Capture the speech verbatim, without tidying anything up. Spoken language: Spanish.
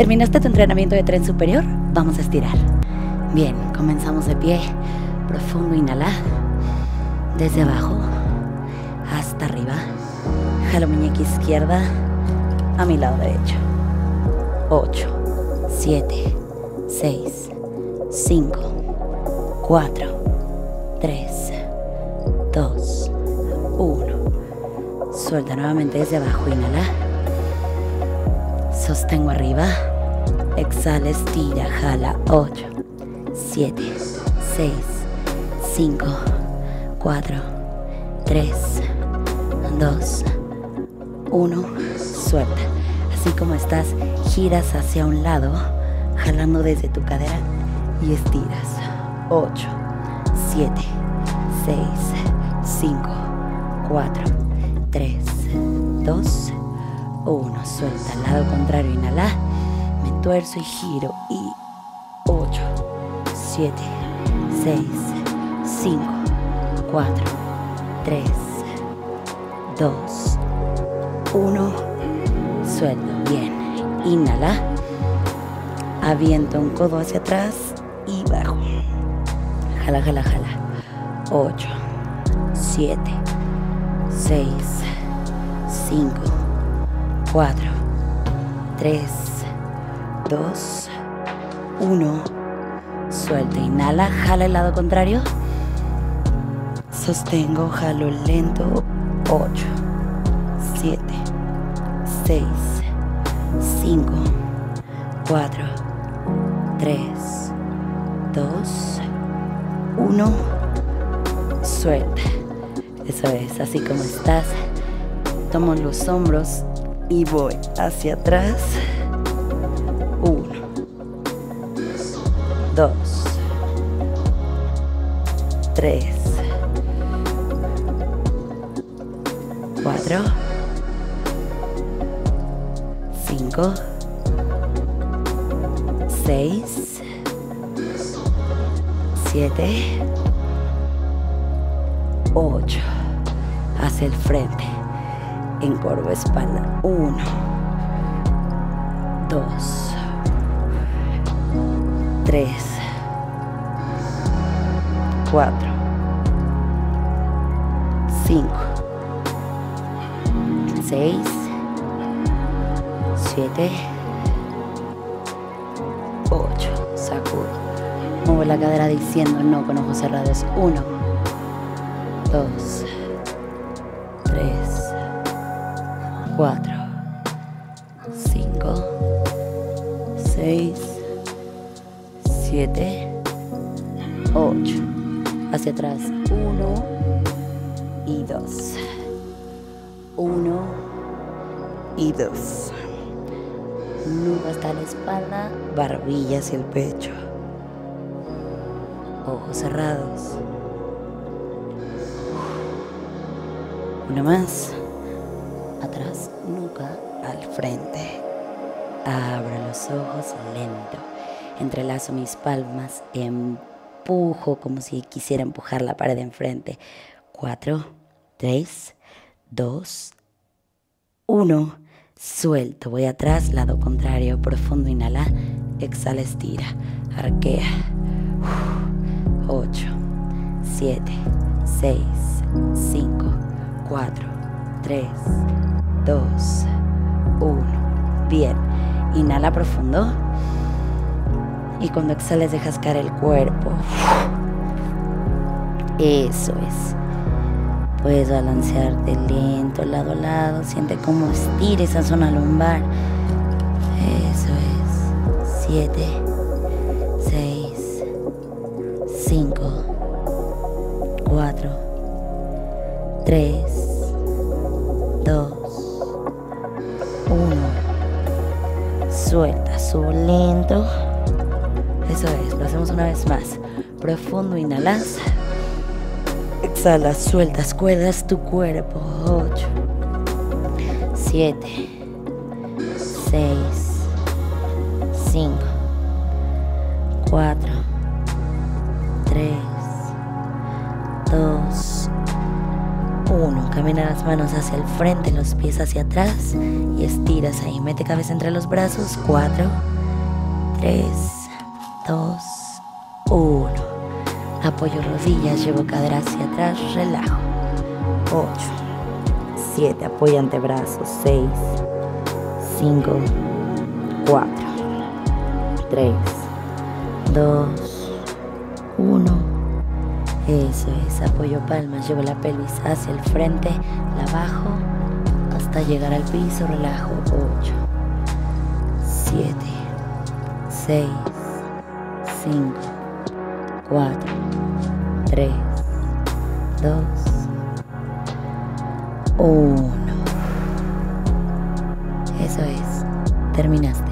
¿Terminaste tu entrenamiento de tren superior? Vamos a estirar. Bien, comenzamos de pie. Profundo, inhala. Desde abajo hasta arriba. Jalo muñeca izquierda a mi lado derecho. ocho, siete, seis, cinco, cuatro, tres, dos, uno. Suelta nuevamente desde abajo, inhala. Sostengo arriba. Exhala, estira, jala. ocho, siete, seis, cinco, cuatro, tres, dos, uno. Suelta. Así como estás, giras hacia un lado, jalando desde tu cadera y estiras. ocho, siete, seis, cinco, cuatro, tres, dos, uno. Suelta. Al lado contrario, inhala. Me tuerzo y giro. Y ocho, siete, seis, cinco, cuatro, tres, dos, uno. Suelto. Bien. Inhala. Aviento un codo hacia atrás y bajo. Jala, jala, jala. ocho, siete, seis, cinco, cuatro, tres, dos, uno. Suelta. Inhala. Jala el lado contrario. Sostengo. Jalo lento. ocho, siete, seis, cinco, cuatro, tres, dos, uno. Suelta. Eso es. Así como estás. Tomo los hombros y voy hacia atrás. Uno, dos, tres, cuatro, cinco, seis, siete, ocho. Hacia el frente. Encorvo espalda. Uno, dos, tres, cuatro, cinco, seis, siete, ocho. Sacudo. Muevo la cadera diciendo no con ojos cerrados. Uno, dos, tres, cuatro, cinco, seis, siete, ocho. Hacia atrás. Uno y dos. Uno y dos. Nudo hasta la espalda, barbilla hacia el pecho. Ojos cerrados. Una más. Atrás, nuca al frente. Abro los ojos lento. Entrelazo mis palmas. Empujo como si quisiera empujar la pared de enfrente. Cuatro, tres, dos, uno. Suelto. Voy atrás, lado contrario. Profundo, inhala. Exhala, estira. Arquea. Ocho, siete, seis, cinco, cuatro, tres, dos, uno. Bien. Inhala profundo. Y cuando exhales dejas caer el cuerpo. Eso es. Puedes balancearte lento, lado a lado. Siente cómo estira esa zona lumbar. Eso es. Siete, seis, cinco, cuatro, tres, dos, uno. Suelta, sube lento. Eso es, lo hacemos una vez más. Profundo, inhalas. Exhalas, sueltas, cuerdas tu cuerpo. Ocho, siete, seis, cinco, cuatro, tres, dos, uno. Camina las manos hacia el frente, los pies hacia atrás y estiras ahí. Mete cabeza entre los brazos. Cuatro, tres, dos, uno. Apoyo rodillas, llevo cadera hacia atrás, relajo. ocho, siete, apoyo antebrazos. seis, cinco, cuatro, tres, dos, uno. Eso es, apoyo palmas, llevo la pelvis hacia el frente, la bajo hasta llegar al piso, relajo. ocho, siete, seis, cinco, cuatro, tres, dos, uno. Eso es, terminaste.